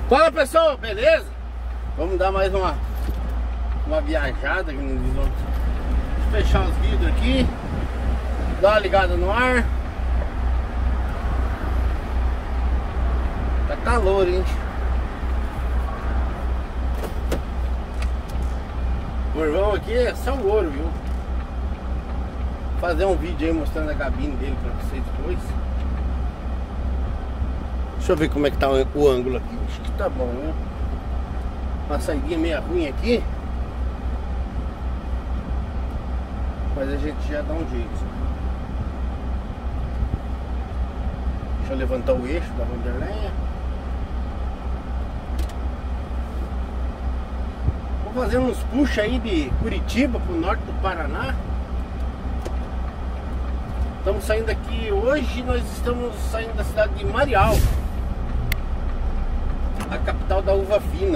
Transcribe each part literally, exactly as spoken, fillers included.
Fala pessoal, beleza? Vamos dar mais uma Uma viajada. Vamos fechar os vidros aqui, dar uma ligada no ar. Tá calor, hein? O irmão aqui é só o ouro, viu? Vou fazer um vídeo aí mostrando a cabine dele pra vocês depois. Deixa eu ver como é que tá o ângulo aqui. Acho que tá bom, né? Uma saidinha meio ruim aqui, mas a gente já dá um jeito. Deixa eu levantar o eixo da Vanderlenha. Vou fazer uns puxa aí de Curitiba pro norte do Paraná. Estamos saindo aqui hoje. Nós estamos saindo da cidade de Marialva, a capital da uva fina.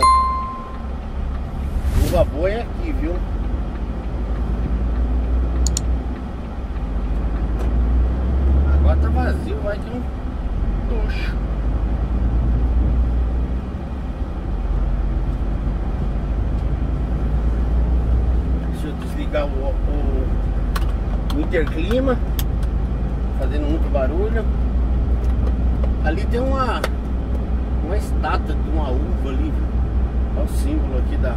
Uva boa é aqui, viu? Agora tá vazio, vai ter um tocho. Deixa eu desligar o, o, o interclima, fazendo muito barulho. Ali tem uma uma estátua de uma uva ali, viu? Olha o símbolo aqui da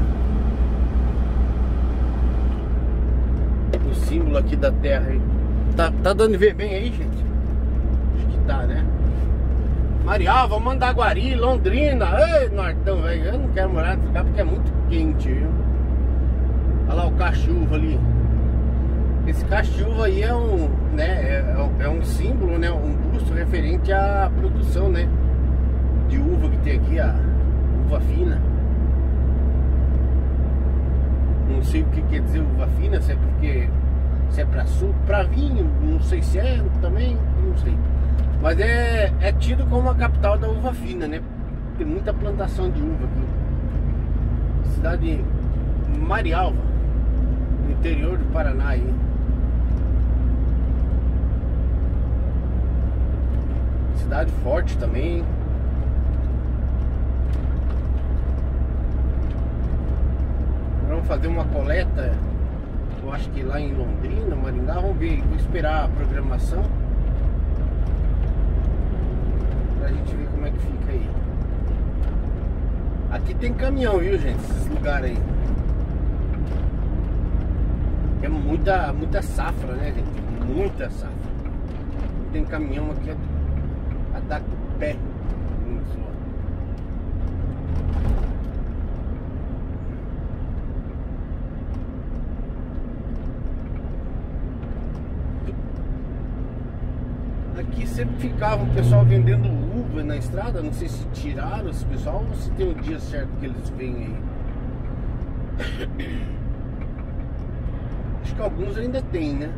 o símbolo aqui da terra aí. Tá, tá dando de ver bem aí, gente? Acho que tá, né? Marialva, Mandaguari, Londrina. Ei, Nortão, velho. Eu não quero morar nesse lugar porque é muito quente, viu? Olha lá o cachuva ali. Esse cachuva aí é um, né? É, é um símbolo, né? Um busto referente à produção, né? De uva que tem aqui, a uva fina. Não sei o que quer dizer uva fina, se é porque se é pra suco, pra vinho, não sei se é também, não sei. Mas é, é tido como a capital da uva fina, né? Tem muita plantação de uva aqui. Cidade de Marialva, no interior do Paraná aí. Cidade forte também. Vamos fazer uma coleta, eu acho que lá em Londrina, Maringá. Vamos ver, vou esperar a programação pra gente ver como é que fica aí. Aqui tem caminhão, viu, gente? Esses lugares aí é muita, muita safra, né, gente? Muita safra. Tem caminhão aqui a dar com o pé. Aqui sempre ficava o pessoal vendendo uva na estrada. Não sei se tiraram esse pessoal ou se tem um dia certo que eles vêm aí. Acho que alguns ainda tem, né?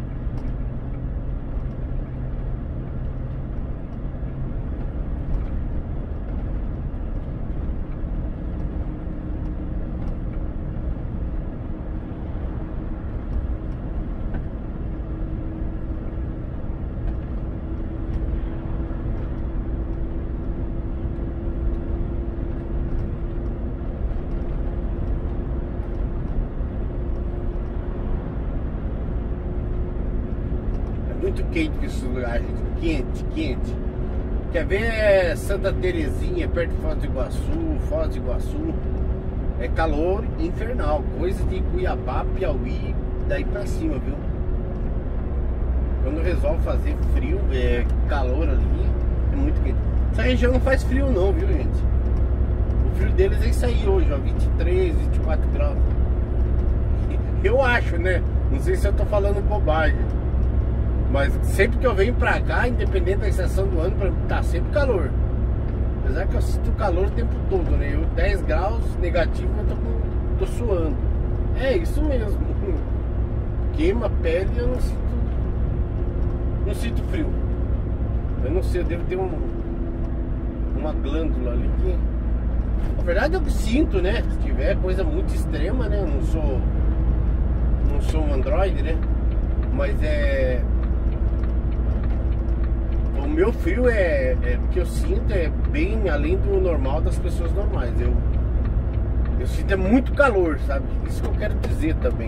Muito quente esse lugar, gente. Quente, quente. Quer ver Santa Terezinha, perto de Foz do Iguaçu, Foz do Iguaçu? É calor infernal. Coisa de Cuiabá, Piauí, daí pra cima, viu? Quando resolve fazer frio, é calor ali, é muito quente. Essa região não faz frio não, viu, gente? O frio deles é isso aí hoje, ó, vinte e três, vinte e quatro graus. Eu acho, né? Não sei se eu tô falando bobagem, mas sempre que eu venho pra cá, independente da estação do ano, tá sempre calor. Apesar que eu sinto calor o tempo todo, né? Eu dez graus negativo, eu tô, com, tô suando. É isso mesmo. Queima a pele e eu não sinto, não sinto frio. Eu não sei, eu devo ter um, uma glândula ali que... Na verdade eu sinto, né? Se tiver coisa muito extrema, né? Eu não sou... Não sou um androide, né? Mas é... meu frio é, é que eu sinto é bem além do normal das pessoas normais. Eu, eu sinto é muito calor, sabe? Isso que eu quero dizer também.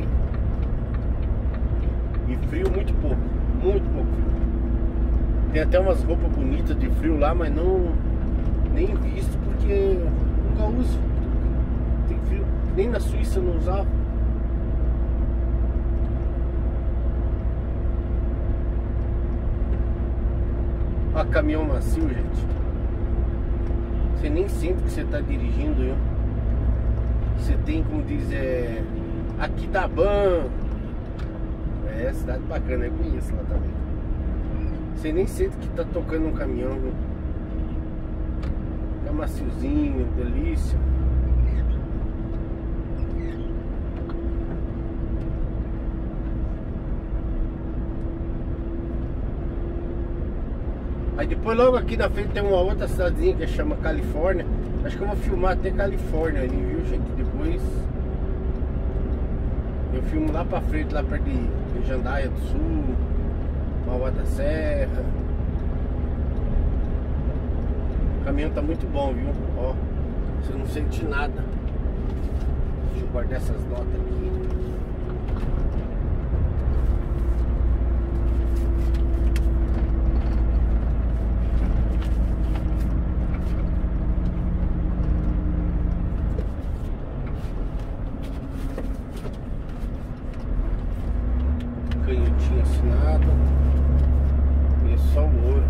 E frio muito pouco, muito pouco frio. Tem até umas roupas bonitas de frio lá, mas não nem visto porque nunca uso. Tem frio, nem na Suíça eu não usava. Ó, caminhão macio, gente. Você nem sente que você está dirigindo, viu? Você tem, como diz, é... Aquidauban. É, cidade bacana, eu conheço lá também. Você nem sente que tá tocando um caminhão, viu? Fica maciozinho, delícia. Aí depois logo aqui na frente tem uma outra cidadezinha que chama Califórnia. Acho que eu vou filmar até Califórnia ali, viu, gente? Depois eu filmo lá pra frente, lá perto de, de Jandaia do Sul, Mauá da Serra. O caminhão tá muito bom, viu? Ó, você não sente nada. Deixa eu guardar essas notas aqui. Canhotinho assinado. E é só o ouro.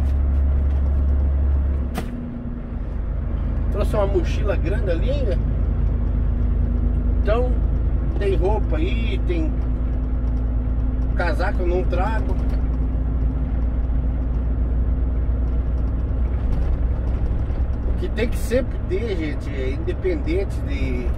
Trouxe uma mochila grande ali, né? Então tem roupa aí, tem casaco eu não trago. O que tem que sempre ter, gente, é independente de,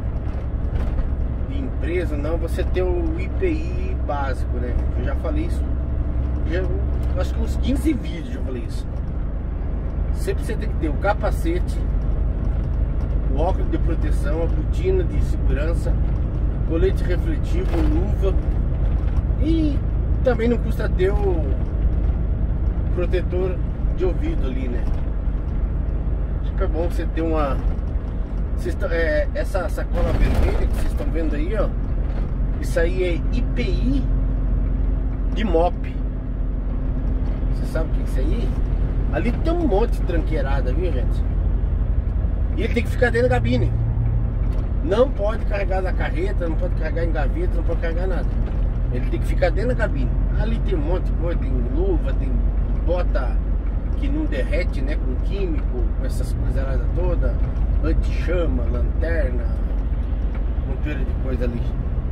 de empresa, não, você ter o I P I básico, né? Eu já falei isso, já, acho que uns quinze vídeos eu falei isso. Sempre você tem que ter o capacete, o óculos de proteção, a botina de segurança, colete refletivo, luva. E também não custa ter o protetor de ouvido ali, né? Fica bom você ter uma... Vocês tão, é, essa sacola vermelha que vocês estão vendo aí, ó, isso aí é I P I de mop. Você sabe o que é isso aí? Ali tem um monte de tranqueirada, viu, gente? E ele tem que ficar dentro da cabine. Não pode carregar na carreta, não pode carregar em gaveta, não pode carregar nada. Ele tem que ficar dentro da cabine. Ali tem um monte de coisa, tem luva, tem bota que não derrete, né, com químico, com essas coisas todas, anti-chama, lanterna, um monte de coisa ali.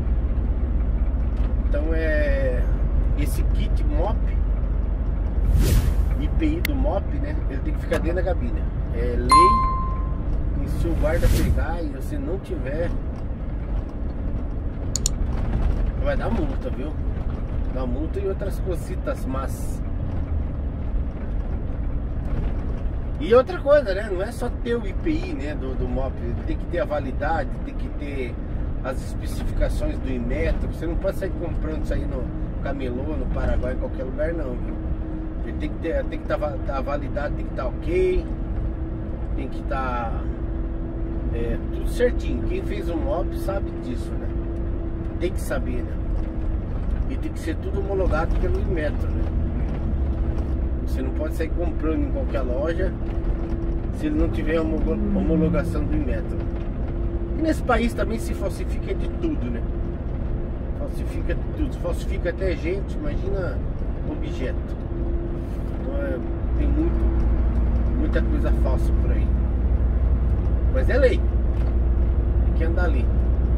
Então é esse kit mop, I P I do mop, né? Ele tem que ficar dentro da cabine. É lei, e se o guarda pegar e você não tiver, vai dar multa, viu? Dá multa e outras cositas, mas e outra coisa, né? Não é só ter o I P I, né, do, do mop, tem que ter a validade, tem que ter as especificações do Inmetro. Você não pode sair comprando isso aí no camelô, no Paraguai, em qualquer lugar não, viu? Ele tem que ter, tem que estar tá, tá, a validade tem que estar tá ok, tem que estar tá, é, tudo certinho. Quem fez o mop sabe disso, né? Tem que saber, né? E tem que ser tudo homologado pelo Inmetro, né? Você não pode sair comprando em qualquer loja se ele não tiver homologação do Inmetro. E nesse país também se falsifica de tudo, né? Falsifica de tudo, falsifica até gente, imagina objeto. Então é, tem muito, muita coisa falsa por aí. Mas é lei, tem que andar ali.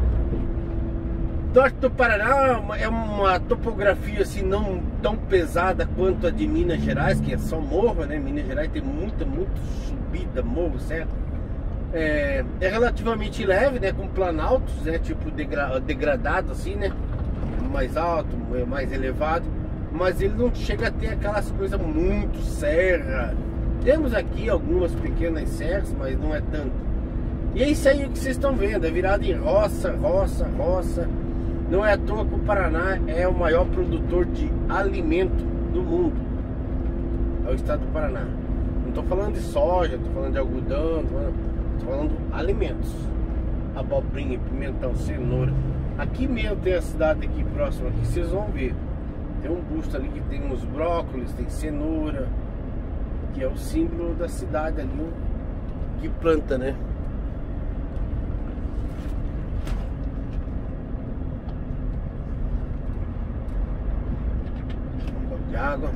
Norte do Paraná é uma topografia assim não tão pesada quanto a de Minas Gerais, que é só morro, né? Minas Gerais tem muita, muita subida, morro, certo? É, é relativamente leve, né? Com planaltos, né? Tipo degra degradado assim, né? Mais alto, mais elevado, mas ele não chega a ter aquelas coisas muito serra. Temos aqui algumas pequenas serras, mas não é tanto. E é isso aí que vocês estão vendo, é virado em roça, roça, roça. Não é à toa que o Paraná é o maior produtor de alimento do mundo. é o estado do Paraná. Não tô falando de soja, tô falando de algodão, tô falando, tô falando de alimentos. Abobrinha, pimentão, cenoura. Aqui mesmo tem a cidade aqui próxima, aqui vocês vão ver. Tem um busto ali que tem uns brócolis, tem cenoura, que é o símbolo da cidade ali, que planta, né? Um pouco de água.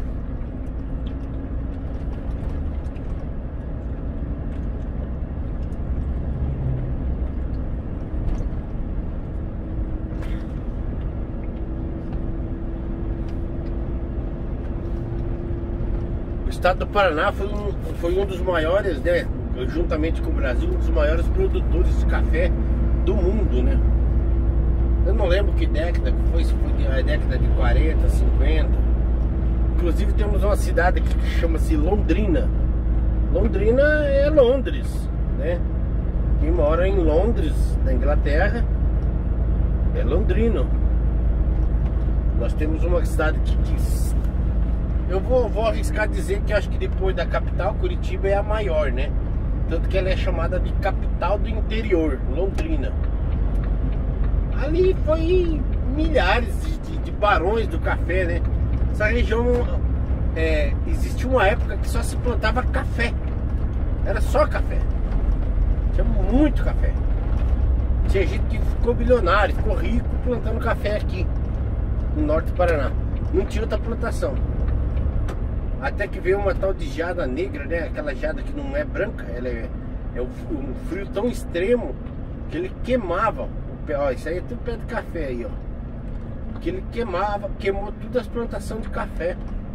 O estado do Paraná foi um, foi um dos maiores, né, juntamente com o Brasil, um dos maiores produtores de café do mundo, né? Eu não lembro que década que foi, se foi a década de quarenta, cinquenta. Inclusive temos uma cidade aqui que chama-se Londrina. Londrina é Londres, né? Quem mora em Londres, na Inglaterra, é londrino. Nós temos uma cidade que, que eu vou, vou arriscar dizer que acho que depois da capital, Curitiba é a maior, né? Tanto que ela é chamada de capital do interior, Londrina. Ali foi milhares de, de, de barões do café, né? Essa região, é, existiu uma época que só se plantava café. Era só café. Tinha muito café. Tinha gente que ficou bilionário, ficou rico plantando café aqui no norte do Paraná. Não tinha outra plantação. Até que veio uma tal de geada negra, né? Aquela geada que não é branca, ela é, é um frio tão extremo que ele queimava o pé. Ó, isso aí é tudo pé de café aí, ó. Que ele queimava, queimou todas as plantações de café.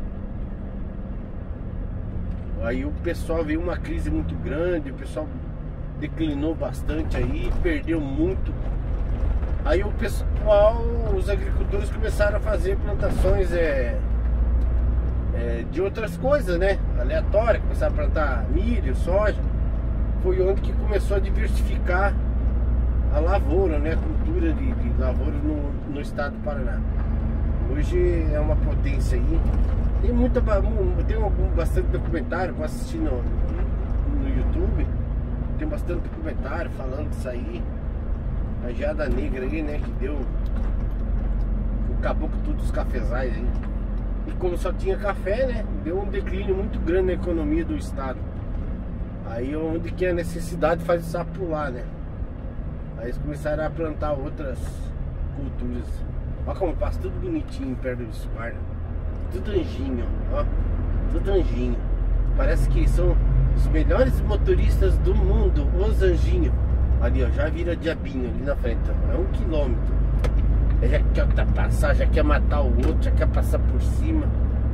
Aí o pessoal veio uma crise muito grande, o pessoal declinou bastante aí, perdeu muito. Aí o pessoal, os agricultores começaram a fazer plantações é, é, de outras coisas, né? Aleatórias, começaram a plantar milho, soja. Foi onde que começou a diversificar a lavoura, né? A cultura de, de lavoura no, no estado do Paraná. Hoje é uma potência aí. Tem muita, tem algum, bastante documentário que eu assisti no, no YouTube. Tem bastante documentário falando disso aí. A geada negra aí, né? Que deu, acabou com todos os cafezais aí. E como só tinha café, né? Deu um declínio muito grande na economia do estado. Aí onde que a necessidade faz o sapo pular, né? Aí eles começaram a plantar outras culturas. Olha como passa tudo bonitinho perto do mar, né? Tudo anjinho, ó. Tudo anjinho. Parece que são os melhores motoristas do mundo, os anjinhos. Ali, ó, já vira diabinho ali na frente, ó. É um quilômetro. Ele já quer ultrapassar, já quer matar o outro, já quer passar por cima.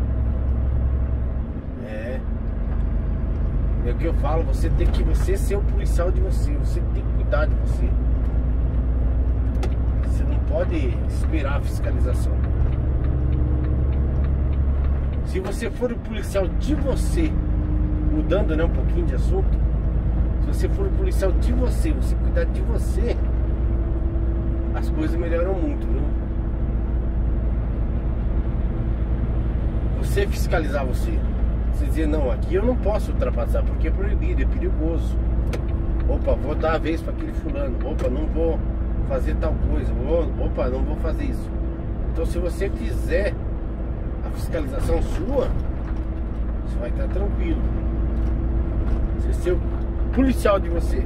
É. É o que eu falo, você tem que você ser o policial de você, você tem que cuidar de você. Você não pode esperar a fiscalização. Se você for o policial de você, mudando, né, um pouquinho de assunto, se você for o policial de você, você cuidar de você, as coisas melhoram muito, viu? Você fiscalizar você, você dizer, não, aqui eu não posso ultrapassar porque é proibido, é perigoso. Opa, vou dar a vez para aquele fulano. Opa, não vou fazer tal coisa. Opa, não vou fazer isso. Então se você fizer a fiscalização sua, você vai estar tranquilo. Você ser o policial de você.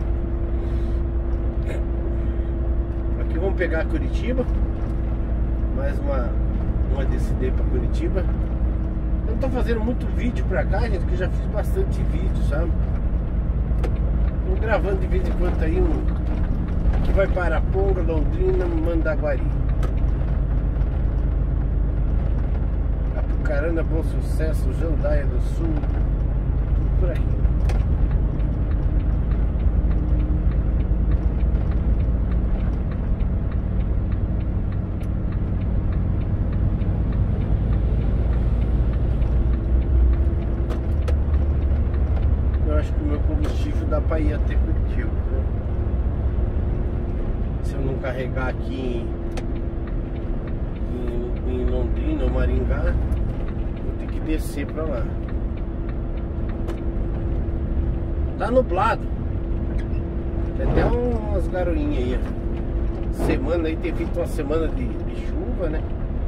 Aqui vamos pegar Curitiba. Mais uma uma D C D para Curitiba. Eu não tô fazendo muito vídeo pra cá, gente, que eu já fiz bastante vídeo, sabe? Tô gravando de vez em quando aí um que vai para Araponga, Londrina, Mandaguari. Apucarana, Bom Sucesso, Jandaia do Sul, tudo por aqui. Eu acho que o meu combustível dá para ir até Curitiba, né? Se eu não carregar aqui em, em, em Londrina ou Maringá, vou ter que descer para lá. Tá nublado. Tem até umas garoinhas aí, ó. Semana aí, tem feito uma semana de, de chuva, né?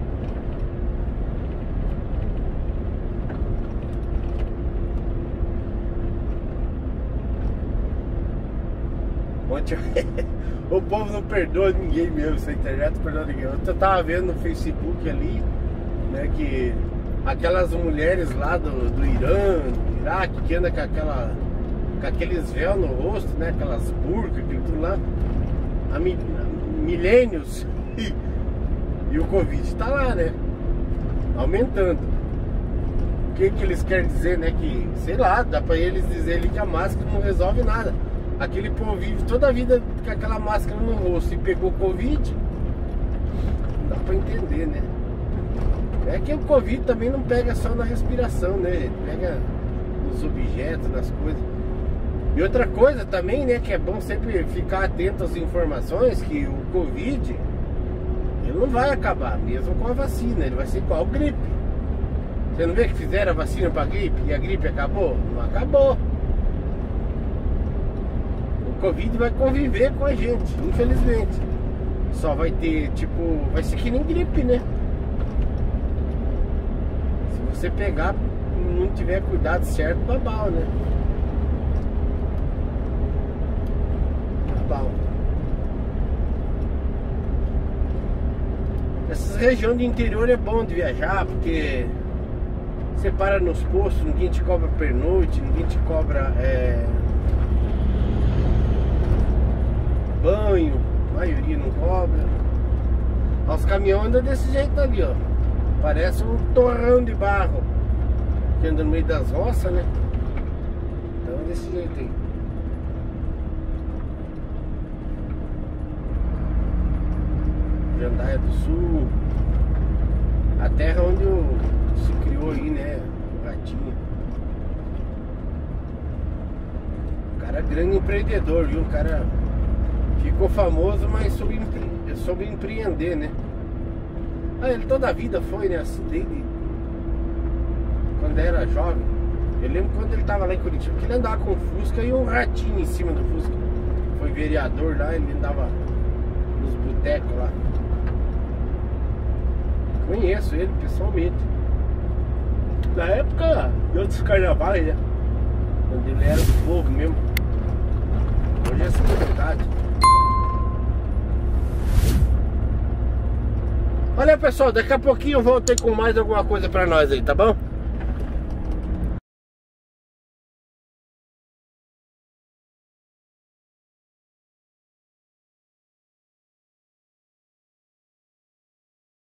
Ontem o povo não perdoa ninguém mesmo, essa internet não perdoa ninguém. Ontem eu tava vendo no Facebook ali, né, que aquelas mulheres lá do, do Irã, do Iraque, que andam com aquela, com aqueles véus no rosto, né, aquelas burcas, aquilo tudo lá, há mi, milênios, e, e o Covid tá lá, né, aumentando. O que que eles querem dizer, né, que, sei lá, dá pra eles dizerem que a máscara não resolve nada. Aquele povo vive toda a vida com aquela máscara no rosto e pegou Covid, não dá pra entender, né? É que o Covid também não pega só na respiração, né? Ele pega nos objetos, nas coisas. E outra coisa também, né, que é bom sempre ficar atento às informações, que o Covid, ele não vai acabar, mesmo com a vacina, ele vai ser igual a gripe. Você não vê que fizeram a vacina pra gripe e a gripe acabou? Não acabou. O Covid vai conviver com a gente, infelizmente. Só vai ter, tipo, vai ser que nem gripe, né? Se você pegar, não tiver cuidado certo, babau, né? Babau. Essas regiões de interior é bom de viajar, porque você para nos postos, ninguém te cobra pernoite, ninguém te cobra é... banho, a maioria não cobra. Os caminhões andam desse jeito ali, ó. Parece um torrão de barro que anda no meio das roças, né? Então é desse jeito aí. Jandaia do Sul, a terra onde o, se criou aí, né? O ratinho. O cara é grande empreendedor, viu? O cara ficou famoso, mas soube, empre... soube empreender, né? Ah, ele toda a vida foi, né? Assim, desde quando era jovem. Eu lembro quando ele tava lá em Curitiba, que ele andava com o Fusca e um ratinho em cima do Fusca. Foi vereador lá, ele andava nos botecos lá. Conheço ele pessoalmente. Na época de outros carnavais, né? Quando ele era do povo mesmo. Hoje é celebridade. Olha, pessoal, daqui a pouquinho eu volto aí com mais alguma coisa pra nós aí, tá bom?